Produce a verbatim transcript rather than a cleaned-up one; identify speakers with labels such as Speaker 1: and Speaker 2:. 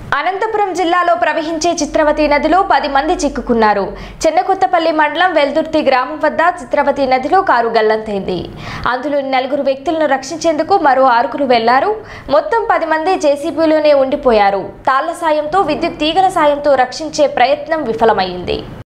Speaker 1: అనంతపురం జిల్లాలో ప్రవహించే చిత్రవతి నదిలో పది మంది చిక్కుకున్నారు. చెన్నకొత్తపల్లి మండలం వెల్దుర్తి గ్రామం వద్ద చిత్రవతి నదిలో కారు గల్లంతైంది. అందులోని నలుగురు వ్యక్తులను రక్షించేందుకు మరో ఆరుగురు వెళ్లారు. మొత్తం పది మంది జేసీబీలోనే ఉండిపోయారు. తాళ్ల సాయంతో, విద్యుత్ తీగల సాయంతో రక్షించే ప్రయత్నం విఫలమైంది.